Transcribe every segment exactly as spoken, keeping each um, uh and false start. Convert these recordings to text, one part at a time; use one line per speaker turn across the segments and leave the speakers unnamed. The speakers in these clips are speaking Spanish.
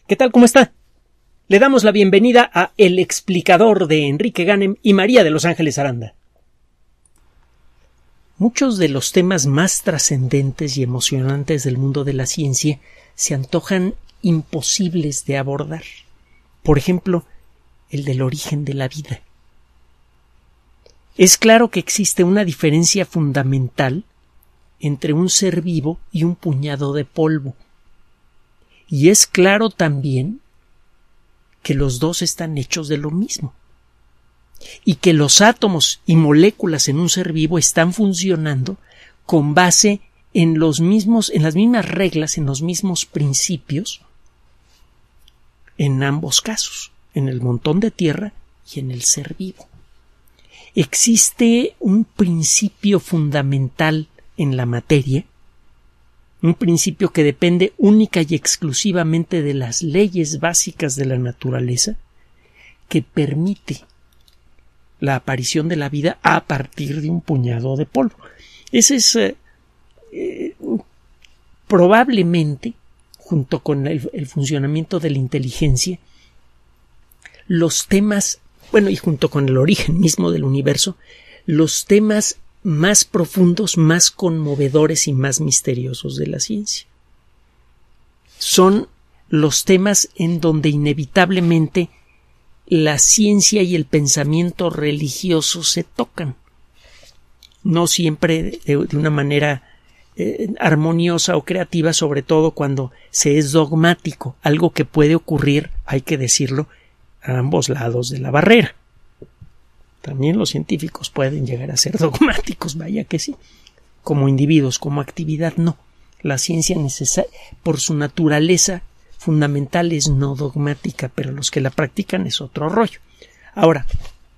¿Qué tal? ¿Cómo está? Le damos la bienvenida a El Explicador de Enrique Ganem y María de Los Ángeles Aranda. Muchos de los temas más trascendentes y emocionantes del mundo de la ciencia se antojan imposibles de abordar. Por ejemplo, el del origen de la vida. Es claro que existe una diferencia fundamental entre un ser vivo y un puñado de polvo. Y es claro también que los dos están hechos de lo mismo y que los átomos y moléculas en un ser vivo están funcionando con base en los mismos, en las mismas reglas, en los mismos principios en ambos casos, en el montón de tierra y en el ser vivo. Existe un principio fundamental en la materia, un principio que depende única y exclusivamente de las leyes básicas de la naturaleza, que permite la aparición de la vida a partir de un puñado de polvo. Ese es eh, eh, probablemente, junto con el, el funcionamiento de la inteligencia, los temas, bueno, y junto con el origen mismo del universo, los temas más profundos, más conmovedores y más misteriosos de la ciencia. Son los temas en donde inevitablemente la ciencia y el pensamiento religioso se tocan. No siempre de, de una manera eh, armoniosa o creativa, sobre todo cuando se es dogmático, algo que puede ocurrir, hay que decirlo, a ambos lados de la barrera. También los científicos pueden llegar a ser dogmáticos, vaya que sí. Como individuos, como actividad, no. La ciencia necesa- por su naturaleza fundamental es no dogmática, pero los que la practican es otro rollo. Ahora,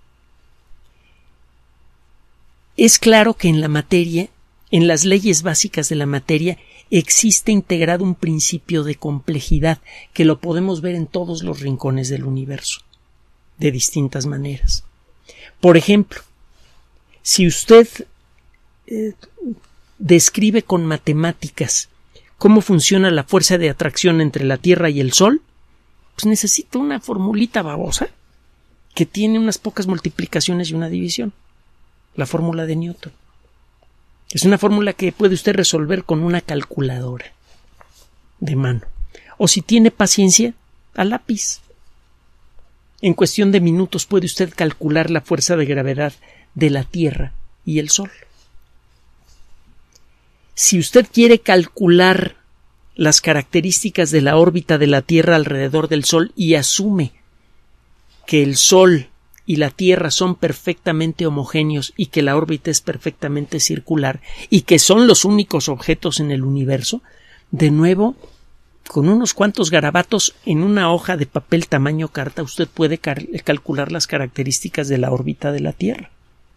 es claro que en la materia, en las leyes básicas de la materia, existe integrado un principio de complejidad que lo podemos ver en todos los rincones del universo, de distintas maneras. Por ejemplo, si usted eh, describe con matemáticas cómo funciona la fuerza de atracción entre la Tierra y el Sol, pues necesita una formulita babosa que tiene unas pocas multiplicaciones y una división. La fórmula de Newton. Es una fórmula que puede usted resolver con una calculadora de mano. O si tiene paciencia, a lápiz. En cuestión de minutos puede usted calcular la fuerza de gravedad de la Tierra y el Sol. Si usted quiere calcular las características de la órbita de la Tierra alrededor del Sol y asume que el Sol y la Tierra son perfectamente homogéneos y que la órbita es perfectamente circular y que son los únicos objetos en el universo, de nuevo, con unos cuantos garabatos en una hoja de papel tamaño carta, usted puede cal- calcular las características de la órbita de la Tierra.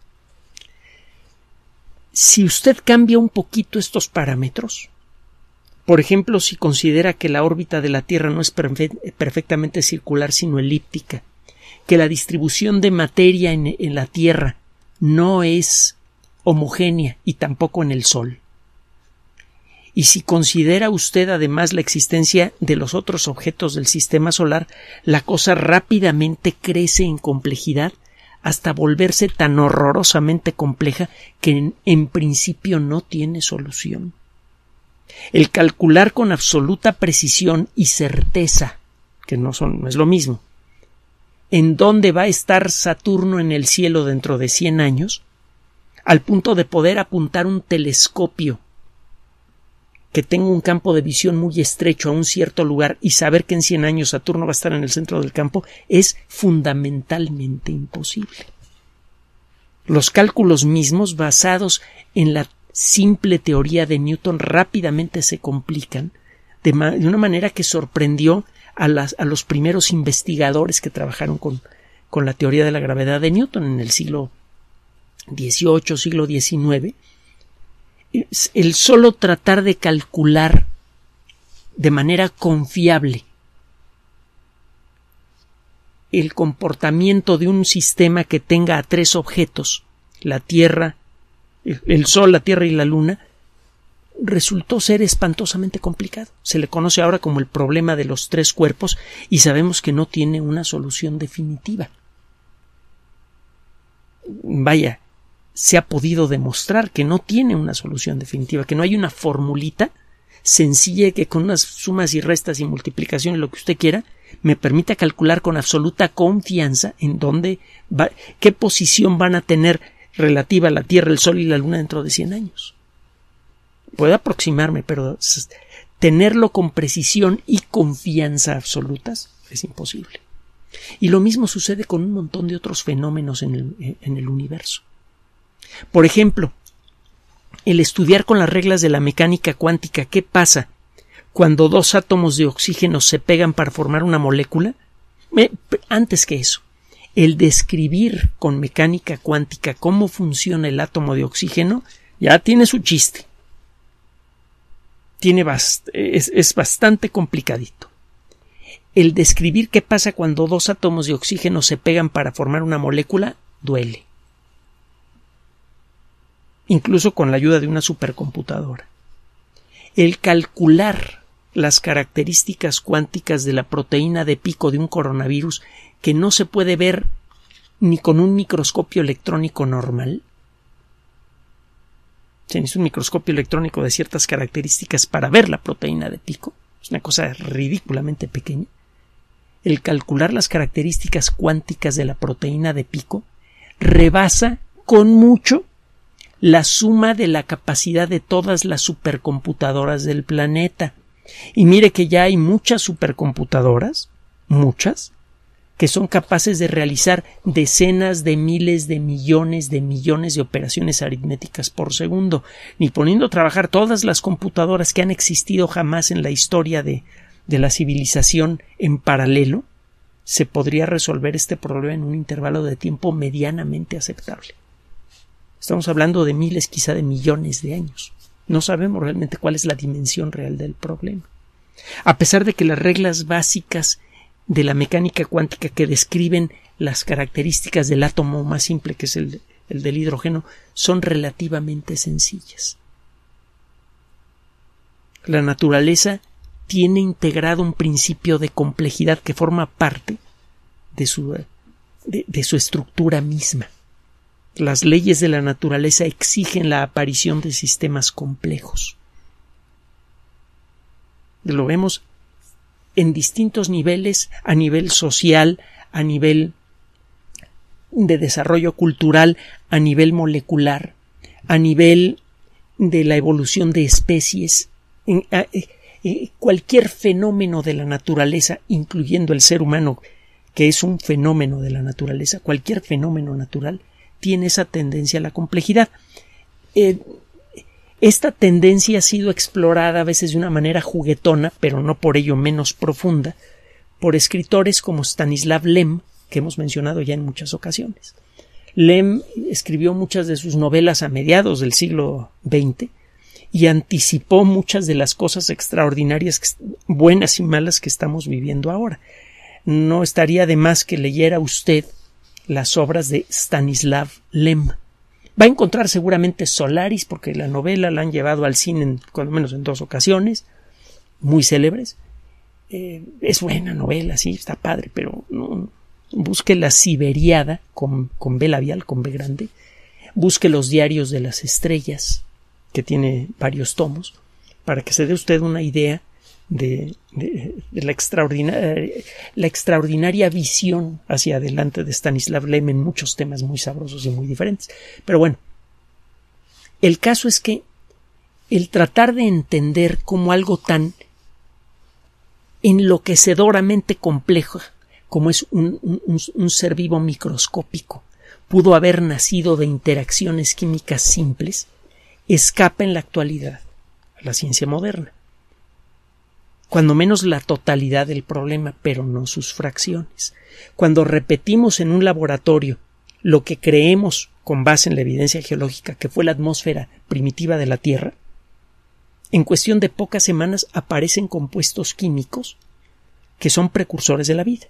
Si usted cambia un poquito estos parámetros, por ejemplo, si considera que la órbita de la Tierra no es perfe- perfectamente circular sino elíptica, que la distribución de materia en, en la Tierra no es homogénea y tampoco en el Sol, y si considera usted además la existencia de los otros objetos del sistema solar, la cosa rápidamente crece en complejidad hasta volverse tan horrorosamente compleja que en, en principio no tiene solución. El calcular con absoluta precisión y certeza, que no son, no es lo mismo, en dónde va a estar Saturno en el cielo dentro de cien años, al punto de poder apuntar un telescopio que tenga un campo de visión muy estrecho a un cierto lugar y saber que en cien años Saturno va a estar en el centro del campo, es fundamentalmente imposible. Los cálculos mismos, basados en la simple teoría de Newton, rápidamente se complican de, ma- de una manera que sorprendió a, las, a los primeros investigadores que trabajaron con, con la teoría de la gravedad de Newton en el siglo dieciocho, siglo diecinueve. El solo tratar de calcular de manera confiable el comportamiento de un sistema que tenga a tres objetos, la Tierra, el Sol, la Tierra y la Luna, resultó ser espantosamente complicado. Se le conoce ahora como el problema de los tres cuerpos y sabemos que no tiene una solución definitiva. Vaya, se ha podido demostrar que no tiene una solución definitiva, que no hay una formulita sencilla que con unas sumas y restas y multiplicaciones, lo que usted quiera, me permita calcular con absoluta confianza en dónde va, qué posición van a tener relativa a la Tierra, el Sol y la Luna dentro de cien años. Puedo aproximarme, pero tenerlo con precisión y confianza absolutas es imposible. Y lo mismo sucede con un montón de otros fenómenos en el, en el universo. Por ejemplo, el estudiar con las reglas de la mecánica cuántica qué pasa cuando dos átomos de oxígeno se pegan para formar una molécula. Eh, antes que eso, el describir con mecánica cuántica cómo funciona el átomo de oxígeno ya tiene su chiste. Tiene bast- es, es bastante complicadito. El describir qué pasa cuando dos átomos de oxígeno se pegan para formar una molécula duele. Incluso con la ayuda de una supercomputadora. El calcular las características cuánticas de la proteína de pico de un coronavirus que no se puede ver ni con un microscopio electrónico normal. Se necesita un microscopio electrónico de ciertas características para ver la proteína de pico. Es una cosa ridículamente pequeña. El calcular las características cuánticas de la proteína de pico rebasa con mucho la suma de la capacidad de todas las supercomputadoras del planeta. Y mire que ya hay muchas supercomputadoras, muchas, que son capaces de realizar decenas de miles de millones de millones de operaciones aritméticas por segundo, ni poniendo a trabajar todas las computadoras que han existido jamás en la historia de, de la civilización en paralelo, se podría resolver este problema en un intervalo de tiempo medianamente aceptable. Estamos hablando de miles, quizá de millones de años. No sabemos realmente cuál es la dimensión real del problema. A pesar de que las reglas básicas de la mecánica cuántica que describen las características del átomo más simple, que es el, el del hidrógeno, son relativamente sencillas. La naturaleza tiene integrado un principio de complejidad que forma parte de su, de, de su estructura misma. Las leyes de la naturaleza exigen la aparición de sistemas complejos. Lo vemos en distintos niveles, a nivel social, a nivel de desarrollo cultural, a nivel molecular, a nivel de la evolución de especies, en, a, eh, cualquier fenómeno de la naturaleza, incluyendo el ser humano, que es un fenómeno de la naturaleza, cualquier fenómeno natural tiene esa tendencia a la complejidad. Eh, esta tendencia ha sido explorada a veces de una manera juguetona, pero no por ello menos profunda, por escritores como Stanislav Lem, que hemos mencionado ya en muchas ocasiones. Lem escribió muchas de sus novelas a mediados del siglo veinte y anticipó muchas de las cosas extraordinarias, buenas y malas que estamos viviendo ahora. No estaría de más que leyera usted las obras de Stanislav Lem. Va a encontrar seguramente Solaris, porque la novela la han llevado al cine en, cuando menos en dos ocasiones, muy célebres. Eh, es buena novela, sí, está padre, pero no, busque La Siberiada con, con B labial, con B grande. Busque Los Diarios de las Estrellas, que tiene varios tomos, para que se dé usted una idea De, de, de la, extraordinaria, la extraordinaria visión hacia adelante de Stanislav Lem en muchos temas muy sabrosos y muy diferentes. Pero bueno, el caso es que el tratar de entender cómo algo tan enloquecedoramente complejo como es un, un, un ser vivo microscópico pudo haber nacido de interacciones químicas simples, escapa en la actualidad a la ciencia moderna. Cuando menos la totalidad del problema, pero no sus fracciones. Cuando repetimos en un laboratorio lo que creemos con base en la evidencia geológica que fue la atmósfera primitiva de la Tierra, en cuestión de pocas semanas aparecen compuestos químicos que son precursores de la vida.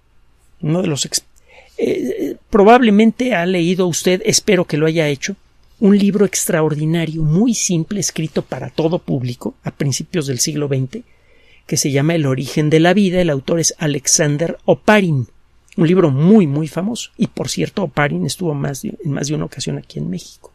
Uno de los eh, probablemente ha leído usted, espero que lo haya hecho, un libro extraordinario, muy simple, escrito para todo público a principios del siglo veinte, que se llama El origen de la vida. El autor es Alexander Oparin, un libro muy muy famoso, y por cierto Oparin estuvo más de, en más de una ocasión aquí en México.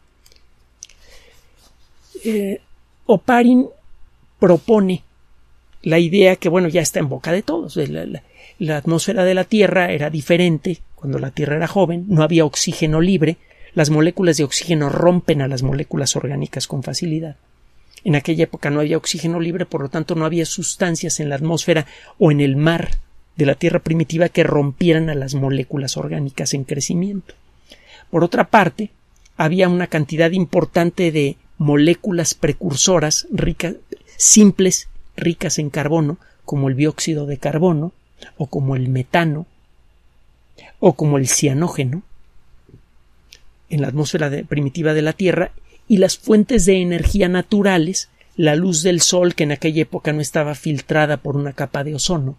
Eh, Oparin propone la idea que, bueno, ya está en boca de todos. La, la, la atmósfera de la Tierra era diferente cuando la Tierra era joven, no había oxígeno libre, las moléculas de oxígeno rompen a las moléculas orgánicas con facilidad. En aquella época no había oxígeno libre, por lo tanto no había sustancias en la atmósfera o en el mar de la Tierra primitiva que rompieran a las moléculas orgánicas en crecimiento. Por otra parte, había una cantidad importante de moléculas precursoras ricas, simples, ricas en carbono, como el dióxido de carbono, o como el metano, o como el cianógeno, en la atmósfera de, primitiva de la Tierra, y las fuentes de energía naturales, la luz del sol, que en aquella época no estaba filtrada por una capa de ozono,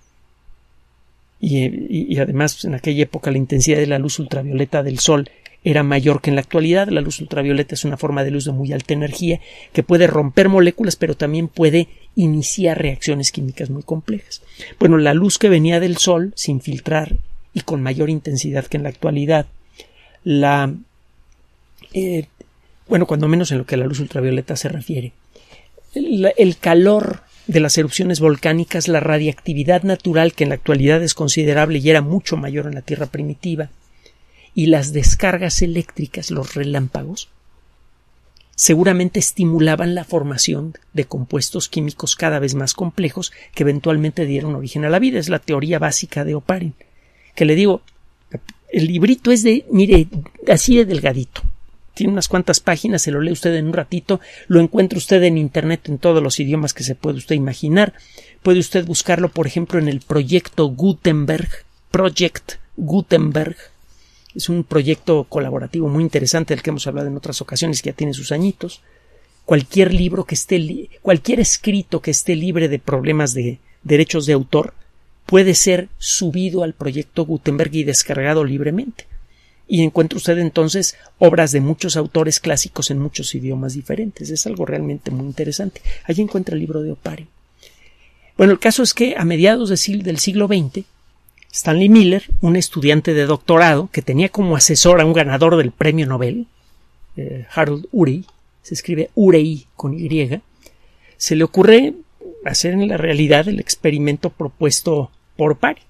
y, y, y además en aquella época la intensidad de la luz ultravioleta del sol era mayor que en la actualidad. La luz ultravioleta es una forma de luz de muy alta energía que puede romper moléculas, pero también puede iniciar reacciones químicas muy complejas. Bueno, la luz que venía del sol, sin filtrar y con mayor intensidad que en la actualidad, la eh, bueno, cuando menos en lo que a la luz ultravioleta se refiere, el, el calor de las erupciones volcánicas, la radiactividad natural, que en la actualidad es considerable y era mucho mayor en la Tierra primitiva, y las descargas eléctricas, los relámpagos, seguramente estimulaban la formación de compuestos químicos cada vez más complejos que eventualmente dieron origen a la vida. Es la teoría básica de Oparin, que le digo, el librito es de, mire, así de delgadito. Tiene unas cuantas páginas, se lo lee usted en un ratito, lo encuentra usted en internet en todos los idiomas que se puede usted imaginar. Puede usted buscarlo, por ejemplo, en el proyecto Gutenberg, Project Gutenberg. Es un proyecto colaborativo muy interesante del que hemos hablado en otras ocasiones, que ya tiene sus añitos. Cualquier libro que esté, li- cualquier escrito que esté libre de problemas de derechos de autor puede ser subido al proyecto Gutenberg y descargado libremente. Y encuentra usted entonces obras de muchos autores clásicos en muchos idiomas diferentes. Es algo realmente muy interesante. Allí encuentra el libro de Oparin. Bueno, el caso es que a mediados del siglo veinte, Stanley Miller, un estudiante de doctorado que tenía como asesor a un ganador del premio Nobel, eh, Harold Urey, se escribe Urey con Y, se le ocurre hacer en la realidad el experimento propuesto por Oparin.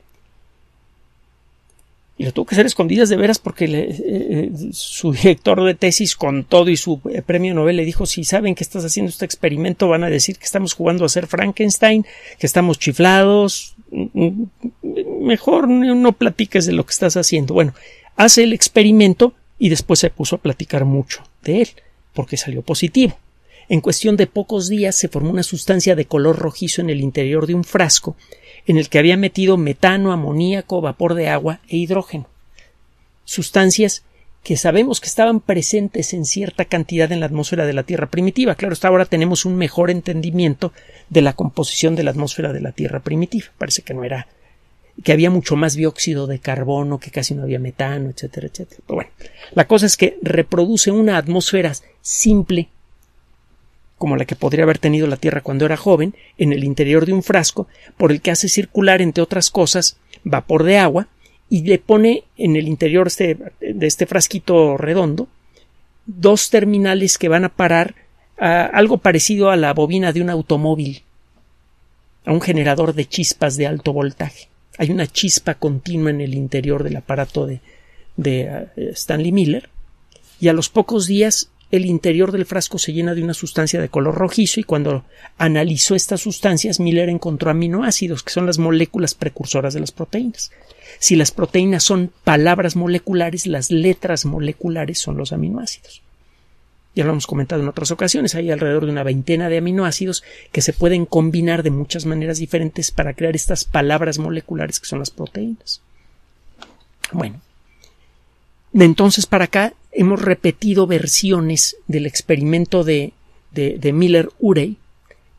Y lo tuvo que hacer escondidas de veras porque le, eh, su director de tesis, con todo y su eh, premio Nobel, le dijo: si saben que estás haciendo este experimento van a decir que estamos jugando a ser Frankenstein, que estamos chiflados, mejor no platiques de lo que estás haciendo. Bueno, hace el experimento y después se puso a platicar mucho de él porque salió positivo. En cuestión de pocos días se formó una sustancia de color rojizo en el interior de un frasco en el que había metido metano, amoníaco, vapor de agua e hidrógeno. Sustancias que sabemos que estaban presentes en cierta cantidad en la atmósfera de la Tierra primitiva. Claro, hasta ahora tenemos un mejor entendimiento de la composición de la atmósfera de la Tierra primitiva. Parece que no era, que había mucho más dióxido de carbono, que casi no había metano, etcétera, etcétera. Pero bueno, la cosa es que reproduce una atmósfera simple, como la que podría haber tenido la Tierra cuando era joven, en el interior de un frasco, por el que hace circular, entre otras cosas, vapor de agua, y le pone en el interior este, de este frasquito redondo dos terminales que van a parar a algo parecido a la bobina de un automóvil, a un generador de chispas de alto voltaje. Hay una chispa continua en el interior del aparato de, de uh, Stanley Miller, y a los pocos días el interior del frasco se llena de una sustancia de color rojizo, y cuando analizó estas sustancias, Miller encontró aminoácidos, que son las moléculas precursoras de las proteínas. Si las proteínas son palabras moleculares, las letras moleculares son los aminoácidos. Ya lo hemos comentado en otras ocasiones, hay alrededor de una veintena de aminoácidos que se pueden combinar de muchas maneras diferentes para crear estas palabras moleculares que son las proteínas. Bueno, de entonces para acá hemos repetido versiones del experimento de, de, de Miller-Urey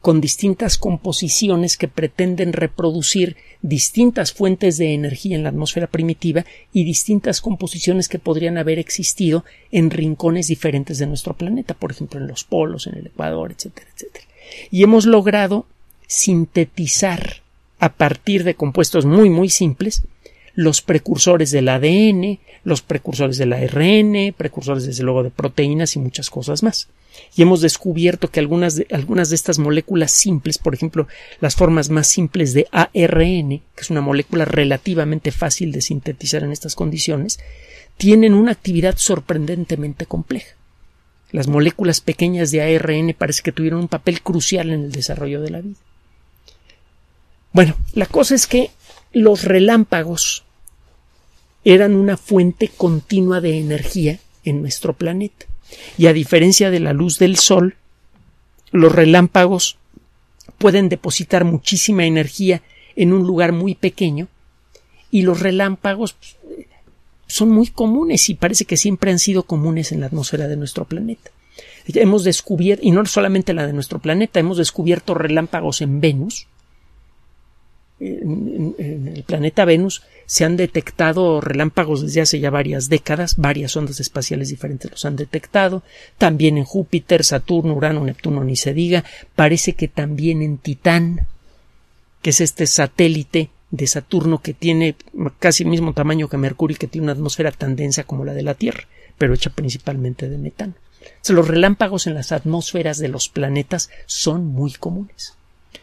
con distintas composiciones que pretenden reproducir distintas fuentes de energía en la atmósfera primitiva y distintas composiciones que podrían haber existido en rincones diferentes de nuestro planeta, por ejemplo en los polos, en el Ecuador, etcétera, etcétera. Y hemos logrado sintetizar a partir de compuestos muy muy simples los precursores del A D N, los precursores del A R N, precursores desde luego de proteínas y muchas cosas más. Y hemos descubierto que algunas de, algunas de estas moléculas simples, por ejemplo, las formas más simples de A R N, que es una molécula relativamente fácil de sintetizar en estas condiciones, tienen una actividad sorprendentemente compleja. Las moléculas pequeñas de A R N parece que tuvieron un papel crucial en el desarrollo de la vida. Bueno, la cosa es que los relámpagos eran una fuente continua de energía en nuestro planeta. Y a diferencia de la luz del sol, los relámpagos pueden depositar muchísima energía en un lugar muy pequeño y los relámpagos son muy comunes y parece que siempre han sido comunes en la atmósfera de nuestro planeta. Hemos descubierto, y no solamente la de nuestro planeta, hemos descubierto relámpagos en Venus. En, en el planeta Venus se han detectado relámpagos desde hace ya varias décadas, varias ondas espaciales diferentes los han detectado, también en Júpiter, Saturno, Urano, Neptuno, ni se diga, parece que también en Titán, que es este satélite de Saturno que tiene casi el mismo tamaño que Mercurio y que tiene una atmósfera tan densa como la de la Tierra, pero hecha principalmente de metano. O sea, los relámpagos en las atmósferas de los planetas son muy comunes.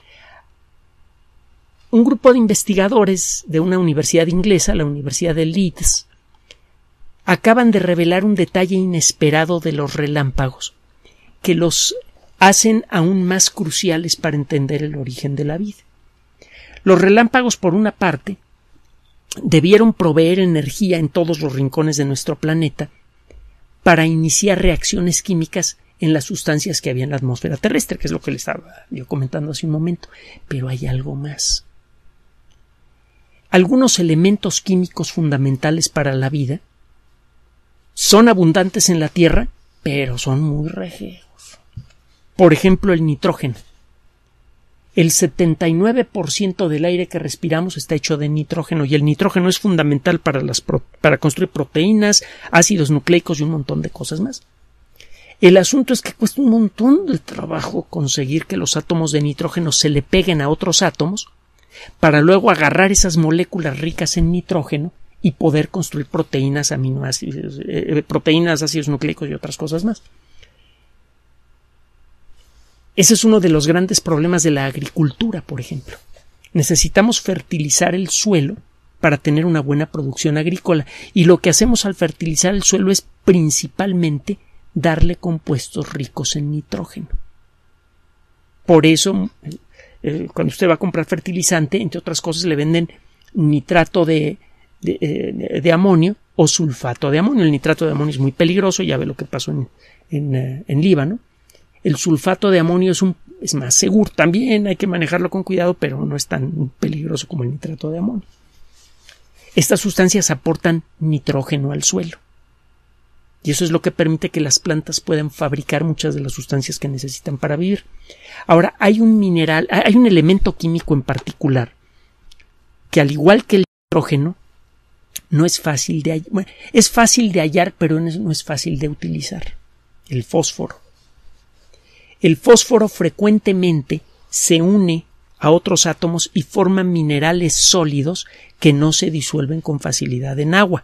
Un grupo de investigadores de una universidad inglesa, la Universidad de Leeds, acaban de revelar un detalle inesperado de los relámpagos que los hacen aún más cruciales para entender el origen de la vida. Los relámpagos, por una parte, debieron proveer energía en todos los rincones de nuestro planeta para iniciar reacciones químicas en las sustancias que había en la atmósfera terrestre, que es lo que les estaba yo comentando hace un momento. Pero hay algo más. Algunos elementos químicos fundamentales para la vida son abundantes en la Tierra, pero son muy rejegos. Por ejemplo, el nitrógeno. El setenta y nueve por ciento del aire que respiramos está hecho de nitrógeno, y el nitrógeno es fundamental para, las pro- para construir proteínas, ácidos nucleicos y un montón de cosas más. El asunto es que cuesta un montón de trabajo conseguir que los átomos de nitrógeno se le peguen a otros átomos para luego agarrar esas moléculas ricas en nitrógeno y poder construir proteínas, aminoácidos, eh, proteínas, ácidos nucleicos y otras cosas más. Ese es uno de los grandes problemas de la agricultura, por ejemplo. Necesitamos fertilizar el suelo para tener una buena producción agrícola, y lo que hacemos al fertilizar el suelo es principalmente darle compuestos ricos en nitrógeno. Por eso, eh, cuando usted va a comprar fertilizante, entre otras cosas, le venden nitrato de, de, eh, de amonio o sulfato de amonio. El nitrato de amonio es muy peligroso, ya ve lo que pasó en, en, uh, en Líbano. El sulfato de amonio es, un, es más seguro. También hay que manejarlo con cuidado, pero no es tan peligroso como el nitrato de amonio. Estas sustancias aportan nitrógeno al suelo. Y eso es lo que permite que las plantas puedan fabricar muchas de las sustancias que necesitan para vivir. Ahora, hay un mineral, hay un elemento químico en particular que, al igual que el nitrógeno, no es fácil de hallar. Bueno, es fácil de hallar, pero no es fácil de utilizar. El fósforo. El fósforo frecuentemente se une a otros átomos y forma minerales sólidos que no se disuelven con facilidad en agua.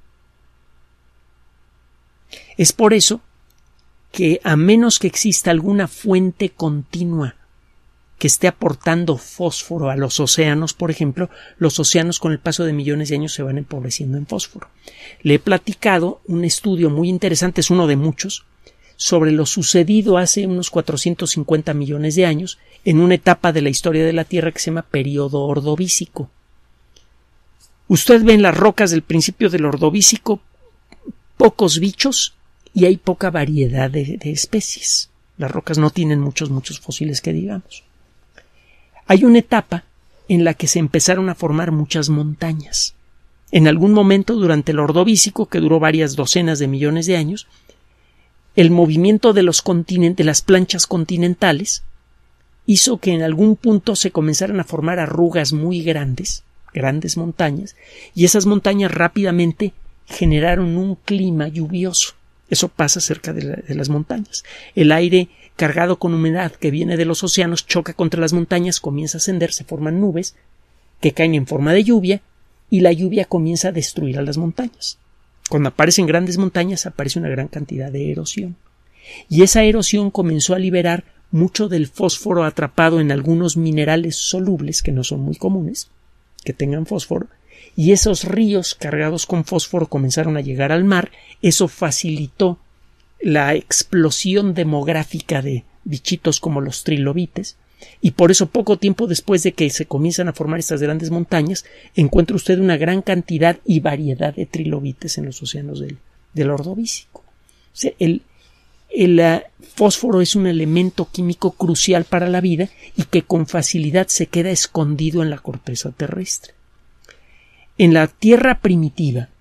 Es por eso que, a menos que exista alguna fuente continua que esté aportando fósforo a los océanos, por ejemplo, los océanos con el paso de millones de años se van empobreciendo en fósforo. Le he platicado un estudio muy interesante, es uno de muchos, sobre lo sucedido hace unos cuatrocientos cincuenta millones de años en una etapa de la historia de la Tierra que se llama período ordovícico. Usted ve en las rocas del principio del ordovícico pocos bichos y hay poca variedad de, de especies. Las rocas no tienen muchos, muchos fósiles que digamos. Hay una etapa en la que se empezaron a formar muchas montañas. En algún momento durante el ordovícico, que duró varias docenas de millones de años, el movimiento de los continentes, de las planchas continentales, hizo que en algún punto se comenzaran a formar arrugas muy grandes, grandes montañas, y esas montañas rápidamente generaron un clima lluvioso. Eso pasa cerca de, la, de las montañas. El aire cargado con humedad que viene de los océanos choca contra las montañas, comienza a ascender, se forman nubes que caen en forma de lluvia y la lluvia comienza a destruir a las montañas. Cuando aparecen grandes montañas aparece una gran cantidad de erosión. Y esa erosión comenzó a liberar mucho del fósforo atrapado en algunos minerales solubles que no son muy comunes, que tengan fósforo, y esos ríos cargados con fósforo comenzaron a llegar al mar. Eso facilitó la explosión demográfica de bichitos como los trilobites, y por eso poco tiempo después de que se comienzan a formar estas grandes montañas encuentra usted una gran cantidad y variedad de trilobites en los océanos del, del Ordovícico. O sea, el, el uh, fósforo es un elemento químico crucial para la vida y que con facilidad se queda escondido en la corteza terrestre. En la Tierra primitiva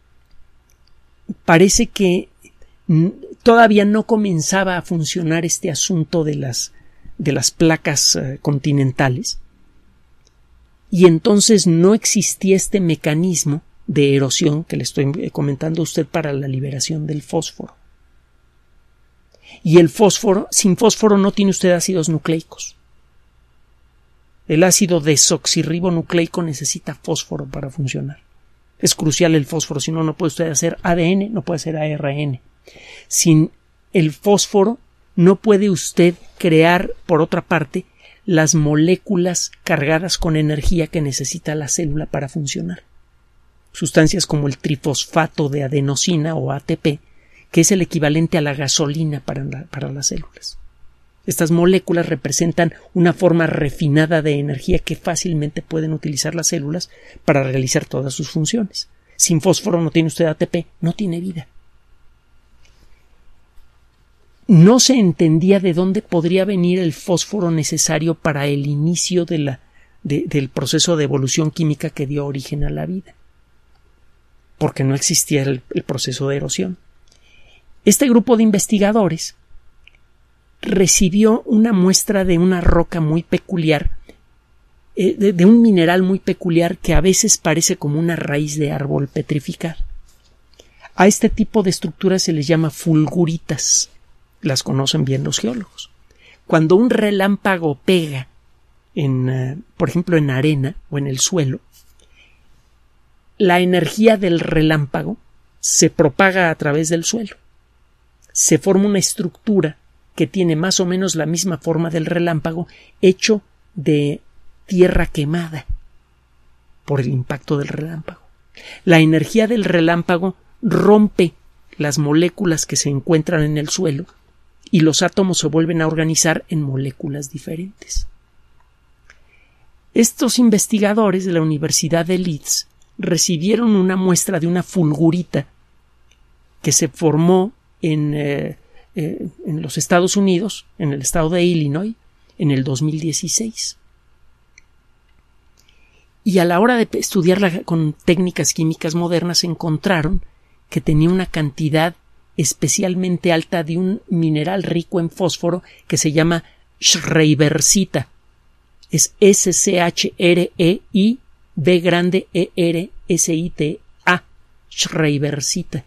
parece que todavía no comenzaba a funcionar este asunto de las, de las placas uh, continentales, y entonces no existía este mecanismo de erosión que le estoy comentando a usted para la liberación del fósforo. Y el fósforo, sin fósforo no tiene usted ácidos nucleicos. El ácido desoxirribonucleico necesita fósforo para funcionar. Es crucial el fósforo, si no, no puede usted hacer A D N, no puede hacer A R N. Sin el fósforo no puede usted crear, por otra parte, las moléculas cargadas con energía que necesita la célula para funcionar. Sustancias como el trifosfato de adenosina o A T P, que es el equivalente a la gasolina para, la, para las células. Estas moléculas representan una forma refinada de energía que fácilmente pueden utilizar las células para realizar todas sus funciones. Sin fósforo no tiene usted A T P, no tiene vida. No se entendía de dónde podría venir el fósforo necesario para el inicio de la, de, del proceso de evolución química que dio origen a la vida, porque no existía el, el proceso de erosión. Este grupo de investigadores recibió una muestra de una roca muy peculiar, eh, de, de un mineral muy peculiar que a veces parece como una raíz de árbol petrificado. A este tipo de estructuras se les llama fulguritas. Las conocen bien los geólogos. Cuando un relámpago pega en, uh, por ejemplo, en arena o en el suelo, la energía del relámpago se propaga a través del suelo. Se forma una estructura que tiene más o menos la misma forma del relámpago, hecho de tierra quemada por el impacto del relámpago. La energía del relámpago rompe las moléculas que se encuentran en el suelo y los átomos se vuelven a organizar en moléculas diferentes. Estos investigadores de la Universidad de Leeds recibieron una muestra de una fulgurita que se formó en, eh, eh, en los Estados Unidos, en el estado de Illinois, en el dos mil dieciséis. Y a la hora de estudiarla con técnicas químicas modernas encontraron que tenía una cantidad especialmente alta de un mineral rico en fósforo que se llama schreibersita. Es S C H R E I B grande E R S I T A, schreibersita.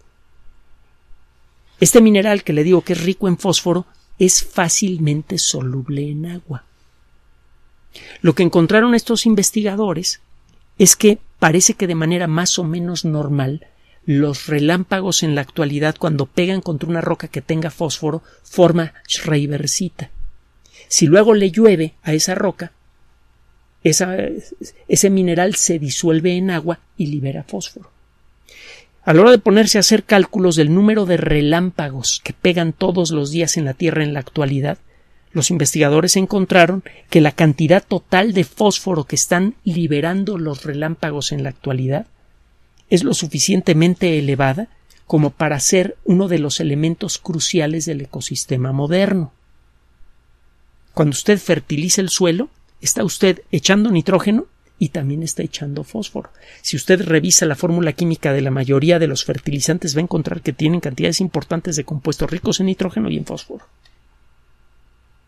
Este mineral que le digo que es rico en fósforo es fácilmente soluble en agua. Lo que encontraron estos investigadores es que parece que de manera más o menos normal los relámpagos en la actualidad, cuando pegan contra una roca que tenga fósforo, forma schreibersita. Si luego le llueve a esa roca, esa, ese mineral se disuelve en agua y libera fósforo. A la hora de ponerse a hacer cálculos del número de relámpagos que pegan todos los días en la Tierra en la actualidad, los investigadores encontraron que la cantidad total de fósforo que están liberando los relámpagos en la actualidad es lo suficientemente elevada como para ser uno de los elementos cruciales del ecosistema moderno. Cuando usted fertiliza el suelo, está usted echando nitrógeno y también está echando fósforo. Si usted revisa la fórmula química de la mayoría de los fertilizantes, va a encontrar que tienen cantidades importantes de compuestos ricos en nitrógeno y en fósforo.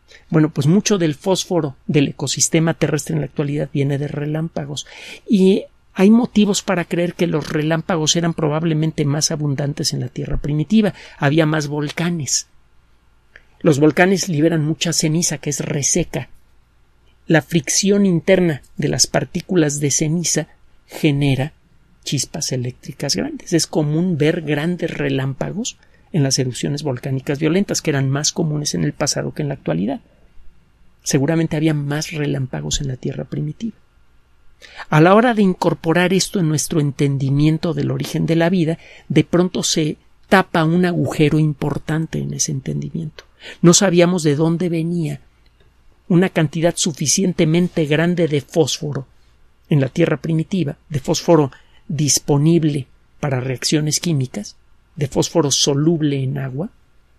Bueno, pues mucho del fósforo del ecosistema terrestre en la actualidad viene de relámpagos, y hay motivos para creer que los relámpagos eran probablemente más abundantes en la Tierra primitiva. Había más volcanes. Los volcanes liberan mucha ceniza que es reseca. La fricción interna de las partículas de ceniza genera chispas eléctricas grandes. Es común ver grandes relámpagos en las erupciones volcánicas violentas, que eran más comunes en el pasado que en la actualidad. Seguramente había más relámpagos en la Tierra primitiva. A la hora de incorporar esto en nuestro entendimiento del origen de la vida, de pronto se tapa un agujero importante en ese entendimiento. No sabíamos de dónde venía una cantidad suficientemente grande de fósforo en la Tierra primitiva, de fósforo disponible para reacciones químicas, de fósforo soluble en agua,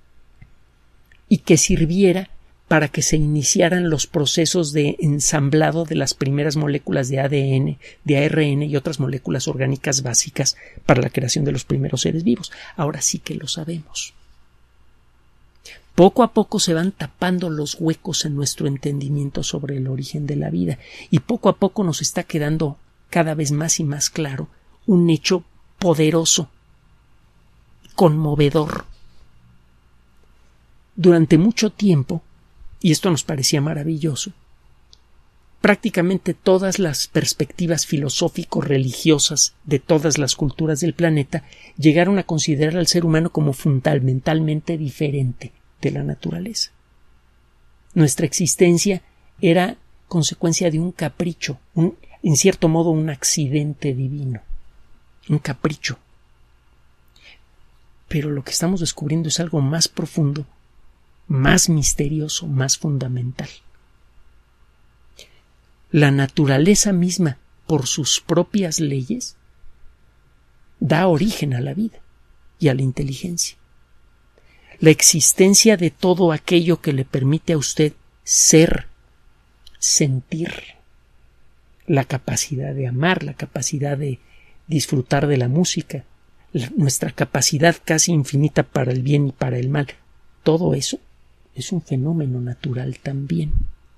y que sirviera para que se iniciaran los procesos de ensamblado de las primeras moléculas de A D N, de A R N y otras moléculas orgánicas básicas para la creación de los primeros seres vivos. Ahora sí que lo sabemos. Poco a poco se van tapando los huecos en nuestro entendimiento sobre el origen de la vida, y poco a poco nos está quedando cada vez más y más claro un hecho poderoso, conmovedor. Durante mucho tiempo, y esto nos parecía maravilloso, prácticamente todas las perspectivas filosófico-religiosas de todas las culturas del planeta llegaron a considerar al ser humano como fundamentalmente diferente de la naturaleza. Nuestra existencia era consecuencia de un capricho, un, en cierto modo un accidente divino, un capricho. Pero lo que estamos descubriendo es algo más profundo, más misterioso, más fundamental. La naturaleza misma, por sus propias leyes, da origen a la vida y a la inteligencia. La existencia de todo aquello que le permite a usted ser, sentir, la capacidad de amar, la capacidad de disfrutar de la música, la, nuestra capacidad casi infinita para el bien y para el mal, todo eso es un fenómeno natural también.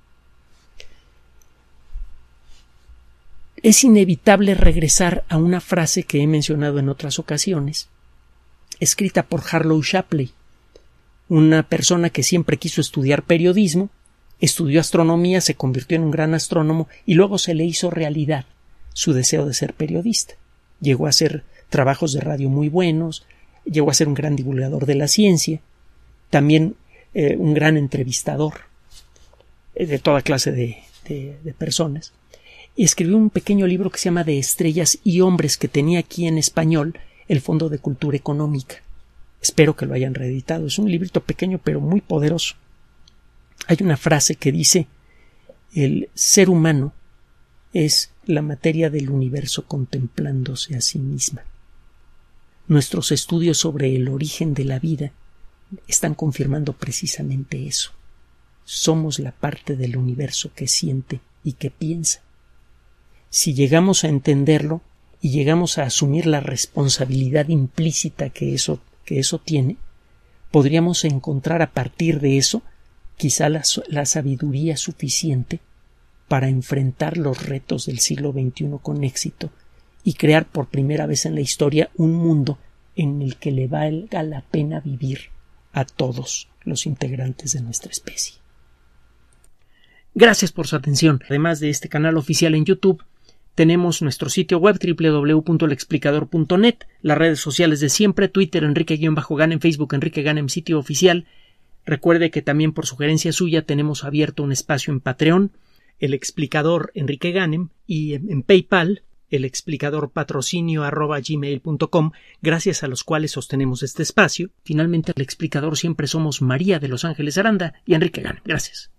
Es inevitable regresar a una frase que he mencionado en otras ocasiones, escrita por Harlow Shapley, una persona que siempre quiso estudiar periodismo, estudió astronomía, se convirtió en un gran astrónomo y luego se le hizo realidad su deseo de ser periodista. Llegó a hacer trabajos de radio muy buenos, llegó a ser un gran divulgador de la ciencia, también eh, un gran entrevistador eh, de toda clase de, de, de personas, y escribió un pequeño libro que se llama De estrellas y hombres, que tenía aquí en español el Fondo de Cultura Económica. Espero que lo hayan reeditado. Es un librito pequeño pero muy poderoso. Hay una frase que dice: el ser humano es la materia del universo contemplándose a sí misma. Nuestros estudios sobre el origen de la vida están confirmando precisamente eso. Somos la parte del universo que siente y que piensa. Si llegamos a entenderlo y llegamos a asumir la responsabilidad implícita que eso, que eso tiene, podríamos encontrar a partir de eso quizá la, la sabiduría suficiente para enfrentar los retos del siglo veintiuno con éxito y crear por primera vez en la historia un mundo en el que le valga la pena vivir a todos los integrantes de nuestra especie. Gracias por su atención. Además de este canal oficial en YouTube, tenemos nuestro sitio web doble u doble u doble u punto el explicador punto net, las redes sociales de siempre, Twitter Enrique-Ganem, Facebook Enrique Ganem, sitio oficial. Recuerde que también por sugerencia suya tenemos abierto un espacio en Patreon, el explicador Enrique Ganem, y en, en PayPal, el explicador patrocinio arroba gmail punto com, gracias a los cuales sostenemos este espacio. Finalmente, el explicador siempre somos María de Los Ángeles Aranda y Enrique Ganem. Gracias.